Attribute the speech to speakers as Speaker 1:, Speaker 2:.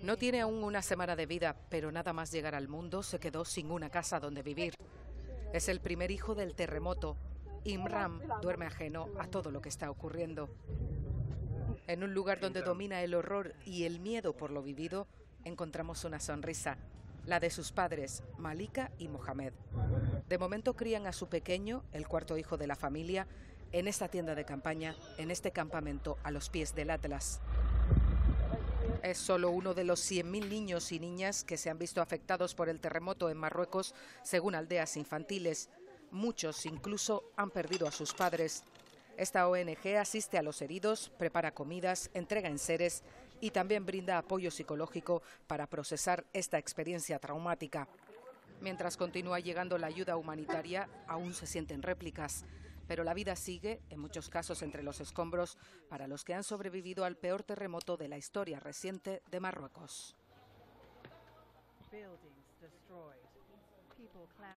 Speaker 1: No tiene aún una semana de vida, pero nada más llegar al mundo se quedó sin una casa donde vivir. Es el primer hijo del terremoto. Imran duerme ajeno a todo lo que está ocurriendo. En un lugar donde domina el horror y el miedo por lo vivido, encontramos una sonrisa, la de sus padres, Malika y Mohamed. De momento crían a su pequeño, el cuarto hijo de la familia, en esta tienda de campaña, en este campamento a los pies del Atlas. Es solo uno de los 100.000 niños y niñas que se han visto afectados por el terremoto en Marruecos, según Aldeas Infantiles. Muchos incluso han perdido a sus padres. Esta ONG asiste a los heridos, prepara comidas, entrega enseres y también brinda apoyo psicológico para procesar esta experiencia traumática. Mientras continúa llegando la ayuda humanitaria, aún se sienten réplicas. Pero la vida sigue, en muchos casos entre los escombros, para los que han sobrevivido al peor terremoto de la historia reciente de Marruecos.